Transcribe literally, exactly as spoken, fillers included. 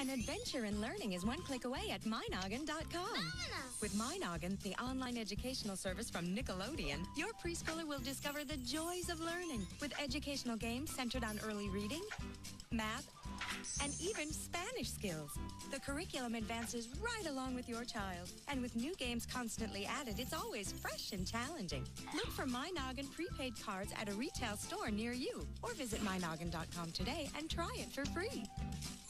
An adventure in learning is one click away at my noggin dot com. With My Noggin, the online educational service from Nickelodeon, your preschooler will discover the joys of learning with educational games centered on early reading, math, and even Spanish skills. The curriculum advances right along with your child. And with new games constantly added, it's always fresh and challenging. Look for My Noggin prepaid cards at a retail store near you or visit my noggin dot com today and try it for free.